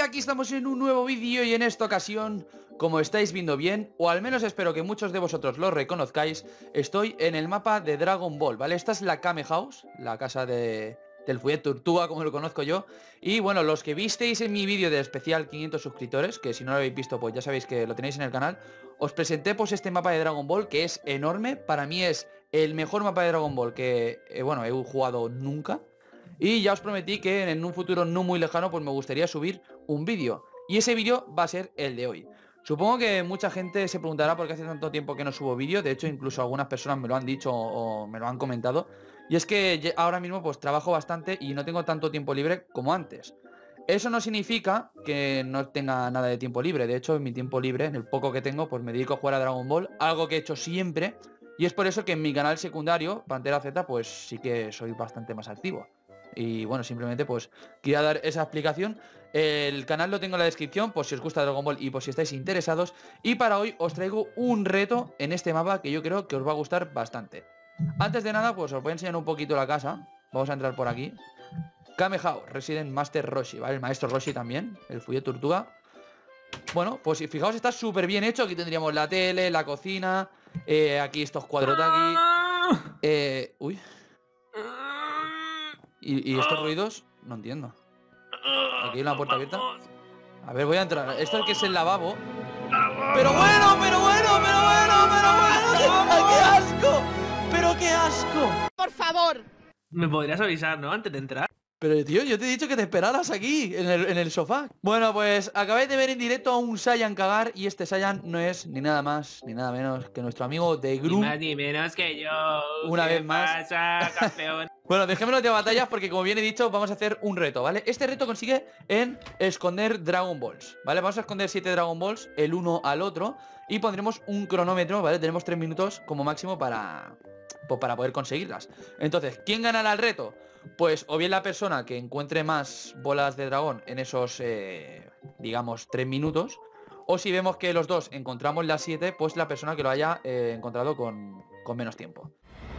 aquí estamos en un nuevo vídeo y en esta ocasión, como estáis viendo bien, o al menos espero que muchos de vosotros lo reconozcáis, estoy en el mapa de Dragon Ball, ¿vale? Esta es la Kame House, la casa del Fouet Tortuga, como lo conozco yo. Y bueno, los que visteis en mi vídeo de especial 500 suscriptores, que si no lo habéis visto, pues ya sabéis que lo tenéis en el canal, os presenté pues este mapa de Dragon Ball, que es enorme. Para mí es el mejor mapa de Dragon Ball que, bueno, he jugado nunca. Y ya os prometí que en un futuro no muy lejano pues me gustaría subir un vídeo. Y ese vídeo va a ser el de hoy. Supongo que mucha gente se preguntará por qué hace tanto tiempo que no subo vídeo. De hecho, incluso algunas personas me lo han dicho o me lo han comentado. Y es que ahora mismo pues trabajo bastante y no tengo tanto tiempo libre como antes. Eso no significa que no tenga nada de tiempo libre. De hecho, en mi tiempo libre, en el poco que tengo, pues me dedico a jugar a Dragon Ball. Algo que he hecho siempre. Y es por eso que en mi canal secundario, Pantera Z, pues sí que soy bastante más activo. Y bueno, simplemente pues quería dar esa explicación. El canal lo tengo en la descripción por si os gusta Dragon Ball y por si estáis interesados. Y para hoy os traigo un reto en este mapa que yo creo que os va a gustar bastante. Antes de nada, pues os voy a enseñar un poquito la casa. Vamos a entrar por aquí. Kame House, Resident Master Roshi, ¿vale? El maestro Roshi también, el Fouet Tortuga. Bueno, pues fijaos, está súper bien hecho. Aquí tendríamos la tele, la cocina, aquí estos cuadros de aquí. Uy. ¿Y estos ruidos? No entiendo. Aquí hay una puerta abierta. A ver, voy a entrar. Esto es que es el lavabo. ¡Pero bueno, pero bueno, pero bueno, pero bueno! ¡Qué asco! ¡Pero qué asco! ¡Por favor! Me podrías avisar, ¿no? Antes de entrar. Pero tío, yo te he dicho que te esperaras aquí, en el sofá. Bueno, pues acabáis de ver en directo a un Saiyan cagar. Y este Saiyan no es ni nada más, ni nada menos que nuestro amigo de Gru. Ni más ni menos que yo. Una vez más. ¿Qué pasa, campeón? Bueno, dejémonos de batallas porque como bien he dicho vamos a hacer un reto, ¿vale? Este reto consigue en esconder Dragon Balls, ¿vale? Vamos a esconder 7 Dragon Balls el uno al otro y pondremos un cronómetro, ¿vale? Tenemos 3 minutos como máximo para poder conseguirlas. Entonces, ¿quién ganará el reto? Pues o bien la persona que encuentre más bolas de dragón en esos, digamos, 3 minutos. O si vemos que los dos encontramos las 7, pues la persona que lo haya encontrado con menos tiempo.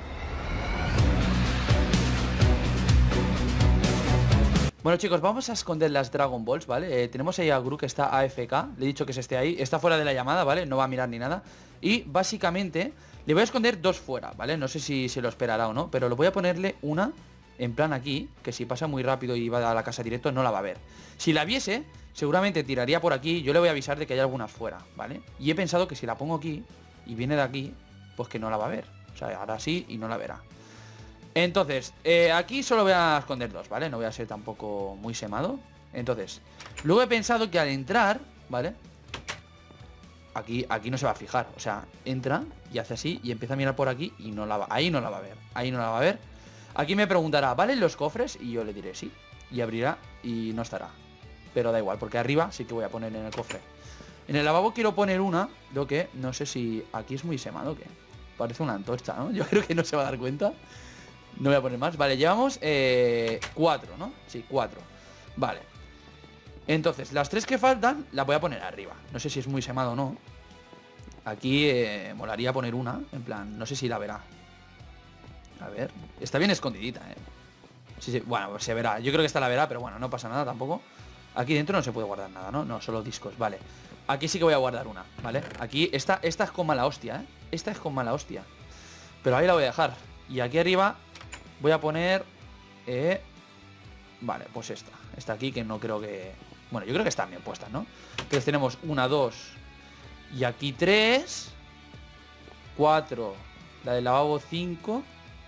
Bueno chicos, vamos a esconder las Dragon Balls, ¿vale? Tenemos ahí a Gru que está AFK. Le he dicho que se esté ahí, está fuera de la llamada, ¿vale? No va a mirar ni nada. Y básicamente le voy a esconder dos fuera, ¿vale? No sé si se lo esperará o no, pero lo voy a ponerle una en plan aquí, que si pasa muy rápido y va a la casa directo no la va a ver. Si la viese, seguramente tiraría por aquí. Yo le voy a avisar de que hay algunas fuera, ¿vale? Y he pensado que si la pongo aquí y viene de aquí, pues que no la va a ver. O sea, ahora sí y no la verá. Entonces, aquí solo voy a esconder dos, ¿vale? No voy a ser tampoco muy semado. Entonces, luego he pensado que al entrar, ¿vale? Aquí no se va a fijar. O sea, entra y hace así y empieza a mirar por aquí y no la va. Ahí no la va a ver. Ahí no la va a ver. Aquí me preguntará, ¿valen los cofres? Y yo le diré sí. Y abrirá y no estará. Pero da igual, porque arriba sí que voy a poner en el cofre. En el lavabo quiero poner una, lo que no sé si aquí es muy semado o qué. Parece una antorcha, ¿no? Yo creo que no se va a dar cuenta. No voy a poner más. Vale, llevamos 4, ¿no? Sí, 4. Vale. Entonces, las 3 que faltan las voy a poner arriba. No sé si es muy semado o no. Aquí molaría poner una. En plan, no sé si la verá. A ver. Está bien escondidita, Sí, sí. Bueno, pues se verá. Yo creo que esta la verá, pero bueno, no pasa nada tampoco. Aquí dentro no se puede guardar nada, ¿no? No, solo discos. Vale. Aquí sí que voy a guardar una, ¿vale? Aquí, esta es con mala hostia, Esta es con mala hostia. Pero ahí la voy a dejar. Y aquí arriba voy a poner... Vale, pues esta. Esta aquí que no creo que... Bueno, yo creo que están bien puestas, ¿no? Entonces tenemos 1, 2... Y aquí 3... 4... La del lavabo 5...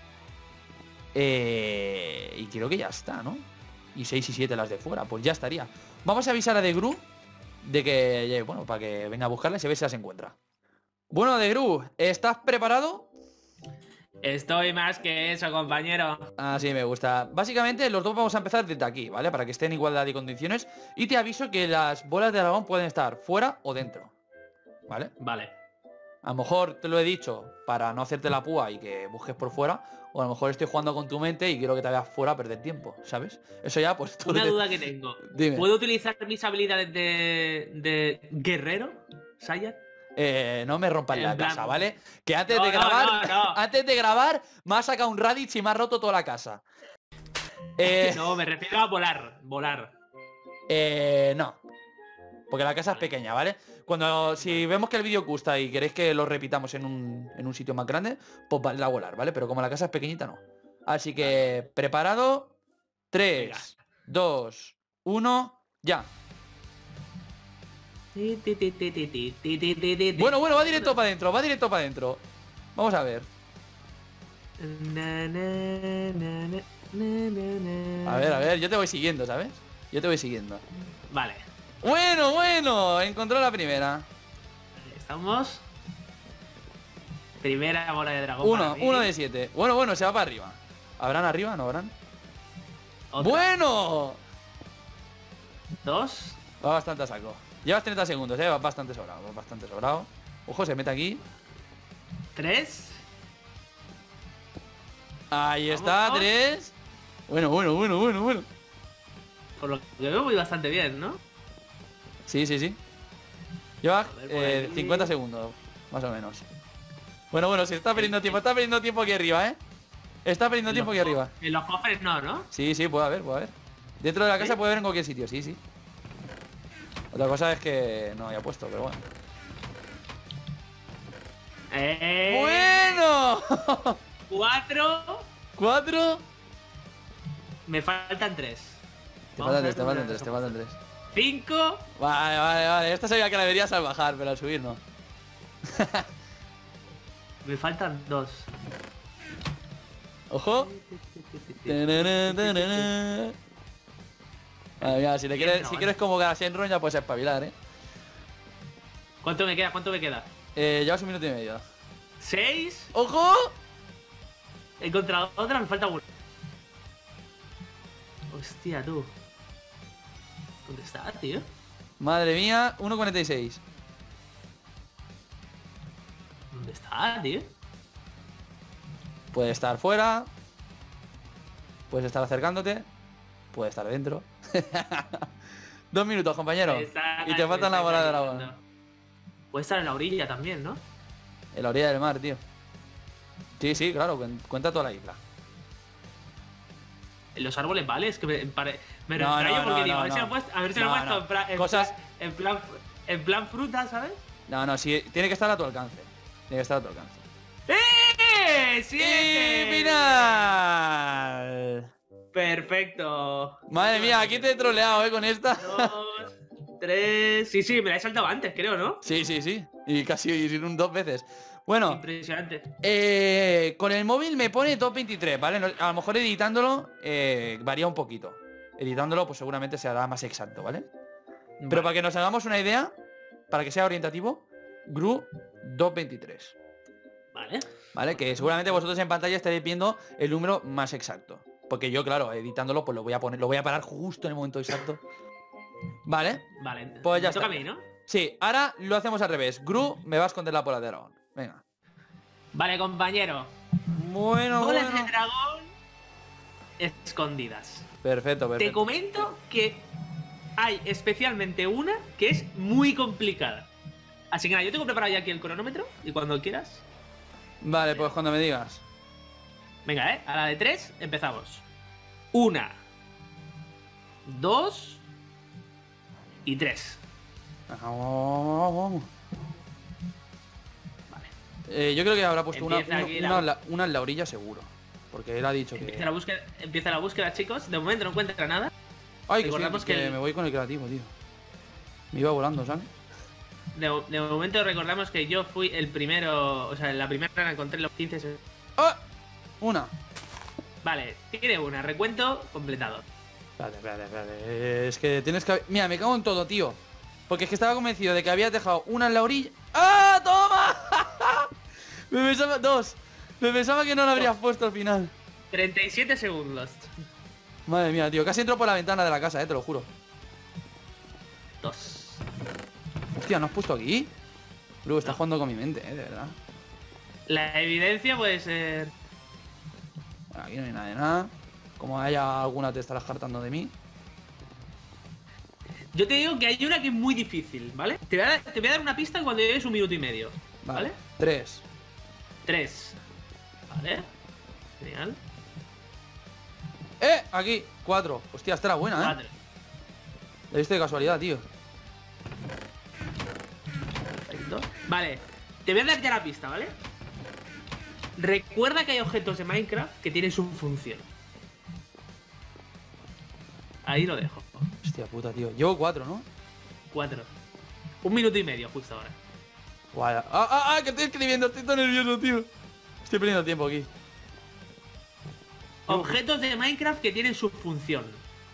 Y creo que ya está, ¿no? Y 6 y 7 las de fuera. Pues ya estaría. Vamos a avisar a The Gru de que... Bueno, para que venga a buscarlas y a ver si las encuentra. Bueno, The Gru, ¿estás preparado? Estoy más que eso, compañero. Así me gusta. Básicamente los dos vamos a empezar desde aquí, ¿vale? Para que estén en igualdad de condiciones. Y te aviso que las bolas de dragón pueden estar fuera o dentro, ¿vale? Vale. A lo mejor te lo he dicho para no hacerte la púa y que busques por fuera. O a lo mejor estoy jugando con tu mente y quiero que te vayas fuera a perder tiempo, ¿sabes? Eso ya, pues tú... Una duda que tengo. Dime. ¿Puedo utilizar mis habilidades de guerrero, Saiyan? No me rompas la plan... casa, ¿vale? Que antes de grabar, antes de grabar, me ha sacado un Raditz y me ha roto toda la casa. No, me refiero a volar. No. Porque la casa es pequeña, ¿vale? Si vemos que el vídeo gusta y queréis que lo repitamos en un sitio más grande, pues vale a volar, ¿vale? Pero como la casa es pequeñita, no. Así que, preparado, 3, Venga. 2, 1, ya. Bueno, va directo para adentro, va directo para adentro. Vamos a ver. A ver, yo te voy siguiendo, ¿sabes? Yo te voy siguiendo. Vale. Bueno, encontró la primera. Ahí estamos. Primera bola de dragón. Uno de 7. Bueno, se va para arriba. ¿Habrán arriba? ¿No habrán? Otra. ¡Bueno! 2. Va bastante a saco. Llevas 30 segundos, vas bastante sobrado, Ojo, se mete aquí. 3. Ahí está, Vamos. 3. Bueno. Por lo que veo voy bastante bien, ¿no? Sí. Llevas A ver, por aquí. 50 segundos, más o menos. Bueno, se está perdiendo tiempo, aquí arriba, ¿eh? Está perdiendo tiempo aquí arriba. En los cofres no. Sí, puede haber. Dentro de la casa ¿Sí? puede haber en cualquier sitio, sí. Otra cosa es que no haya puesto, pero bueno. ¡Bueno! 4. 4. Me faltan 3. Te faltan 3. 5. Vale. Esta sabía que la deberías al bajar, pero al subir no. Me faltan 2. Ojo. Madre mía, si quieres convocar a Shenron ya puedes espabilar, ¿eh? ¿Cuánto me queda? Llevas 1 minuto y medio. 6. ¡Ojo! He encontrado otra, me falta 1. Hostia, tú. ¿Dónde está, tío? Madre mía, 1.46. ¿Dónde está, tío? Puede estar fuera. Puedes estar acercándote. Puede estar dentro. 2 minutos, compañero. Y te faltan la bola de dragón. Puede estar en la orilla también, ¿no? En la orilla del mar, tío. Sí, claro, cuenta toda la isla. En los árboles, ¿vale? Es que me No, retrayo porque digo, no. a ver si lo he puesto en plan fruta, ¿sabes? No, sí, tiene que estar a tu alcance. ¡Sí! ¡Y final! Perfecto. Madre mía, aquí te he troleado, con esta. 2, 3. Sí, me la he saltado antes, creo, ¿no? Sí. Y casi 2 veces. Bueno, Impresionante. con el móvil me pone top 23, ¿vale? A lo mejor editándolo varía un poquito. Editándolo pues seguramente se hará más exacto, ¿vale? Pero para que nos hagamos una idea, para que sea orientativo, Gru 223. Vale, que seguramente vosotros en pantalla estaréis viendo el número más exacto. Porque yo, claro, editándolo, pues lo voy a parar justo en el momento exacto. Vale. Pues ya me toca está. a mí, ¿no? Sí, ahora lo hacemos al revés. Gru me va a esconder la bola de dragón. Venga. Vale, compañero. Bueno. Bolas de dragón escondidas. Perfecto. Te comento que hay especialmente una que es muy complicada. Así que nada, yo tengo preparado ya aquí el cronómetro y cuando quieras. Vale, pues cuando me digas. Venga, a la de 3 empezamos. 1, 2 y 3. Vamos. Vale. Yo creo que habrá puesto una en la orilla seguro. Porque él ha dicho que... Empieza la búsqueda, chicos. De momento no encuentra nada. Ay, que me voy con el creativo, tío. Me iba volando, ¿sabes? De momento recordamos que yo fui el primero. O sea, la primera la encontré en los 15 segundos. ¡Ah! Una. Vale, tiene una. Recuento completado. Espérate. Es que tienes que... Mira, me cago en todo, tío. Porque es que estaba convencido de que habías dejado una en la orilla. ¡Ah! ¡Toma! Me pensaba que no la habrías puesto al final. 37 segundos. Madre mía, tío. Casi entro por la ventana de la casa, te lo juro. 2. Hostia, ¿no has puesto aquí? Luego estás jugando con mi mente, de verdad. La evidencia puede ser... Bueno, aquí no hay nada de nada. Como haya alguna te estarás hartando de mí. Yo te digo que hay una que es muy difícil, ¿vale? Te voy a dar una pista cuando lleves 1 minuto y medio. ¿Vale? 3. Vale. Genial. Aquí. 4. Hostia, esta era buena, 4. La viste de casualidad, tío. Vale, te voy a dar ya la pista, ¿vale? Recuerda que hay objetos de Minecraft que tienen su función. Ahí lo dejo. Hostia puta, tío. Llevo 4, ¿no? 4. 1 minuto y medio justo ahora. Guay. Que estoy escribiendo, estoy tan nervioso, tío. Estoy perdiendo tiempo aquí. Objetos de Minecraft que tienen su función.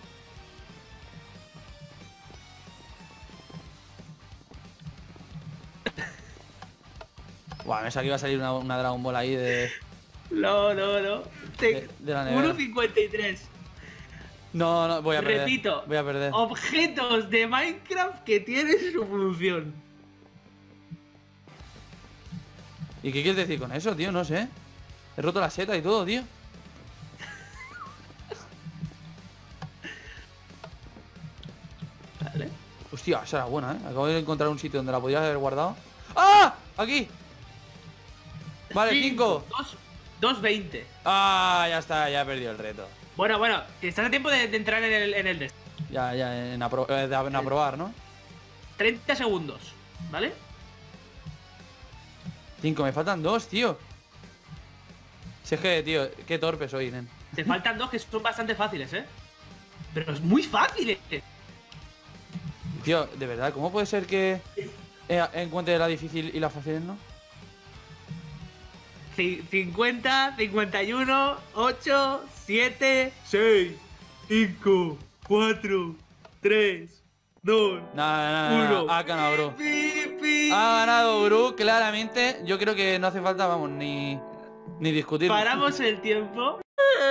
Guau, me sabía que iba a salir una Dragon Ball ahí de... No. De la nevera. 1.53. No, voy a perder. Repito. Voy a perder. Objetos de Minecraft que tienen su función. ¿Y qué quieres decir con eso, tío? No sé. He roto la seta y todo, tío. Vale. Hostia, esa era buena, ¿eh? Acabo de encontrar un sitio donde la podrías haber guardado. ¡Ah! Aquí. Vale, 5. 2.20. Ah, ya está, ya he perdido el reto. Bueno, estás a tiempo de entrar en el de... Ya, en aprobar, ¿no? 30 segundos, ¿vale? 5, me faltan 2, tío. Si es que, tío, qué torpe soy, nen. Te faltan 2 que son bastante fáciles, ¿eh? Pero es muy fácil, ¿eh? Tío, de verdad, ¿cómo puede ser que encuentre la difícil y la fácil, no? 50, 51, 8, 7, 6, 5, 4, 3, 2, No. Ha ganado Bru. Ha ganado Bru, claramente. Yo creo que no hace falta, vamos, ni discutir. Paramos el tiempo.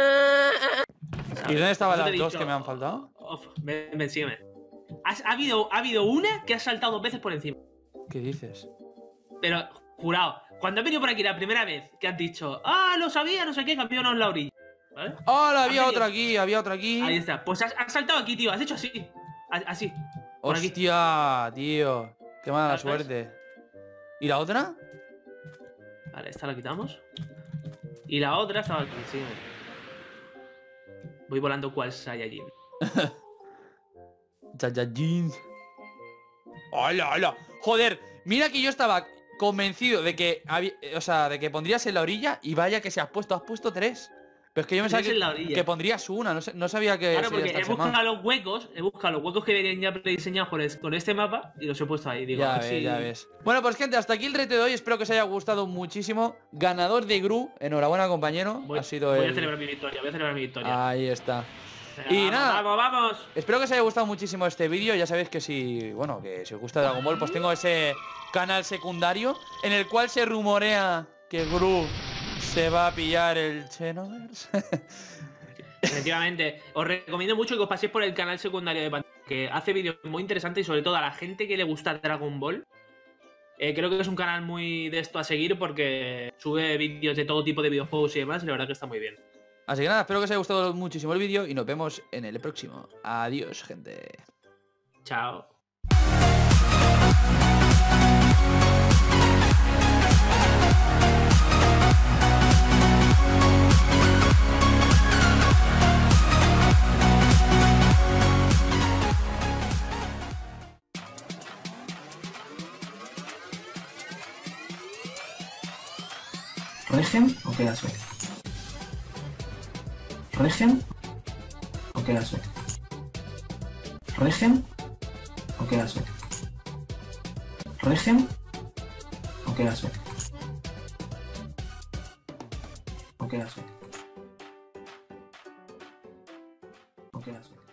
¿Y dónde estaban No te las he dos dicho. que me han faltado? Sígueme. Ha habido una que ha saltado 2 veces por encima. ¿Qué dices? Pero, jurado, cuando he venido por aquí la primera vez que has dicho, lo sabía, no sé qué, campeón en la orilla. ¿Vale? ¡Hola! Había otra aquí. Ahí está. Pues has saltado aquí, tío. Has hecho así. Así. Por aquí. Hostia, tío. Qué mala ¿Sabes? suerte. ¿Y la otra? Vale, esta la quitamos. Y la otra estaba aquí, sí. Voy volando cual Saiyajin. Saiyajin. ¡Hola! Joder, mira que yo estaba convencido de que de que pondrías en la orilla y vaya que se has puesto 3. Pero es que yo me sabía que pondrías una, no sabía que... Claro, porque he buscado los huecos que venían ya prediseñados con este mapa y los he puesto ahí. Digo, ya ves. Bueno, pues gente, hasta aquí el reto de hoy. Espero que os haya gustado muchísimo. Ganador de Gru. Enhorabuena, compañero. Voy a celebrar mi victoria. Ahí está. Venga, Y nada, vamos. espero que os haya gustado muchísimo este vídeo. Ya sabéis que si os gusta Dragon Ball, pues tengo ese canal secundario en el cual se rumorea que Gru se va a pillar el Xenoverse. Efectivamente, os recomiendo mucho que os paséis por el canal secundario de Pantalla, que hace vídeos muy interesantes y sobre todo a la gente que le gusta Dragon Ball. Creo que es un canal muy de esto a seguir porque sube vídeos de todo tipo de videojuegos y demás y la verdad que está muy bien. Así que nada, espero que os haya gustado muchísimo el vídeo y nos vemos en el próximo. Adiós, gente. Chao. ¿Regen o queda suerte? ¿Regen o queda suerte? ¿Regen o queda suerte? ¿Regen o queda suerte? ¿O queda suerte? ¿O queda suerte?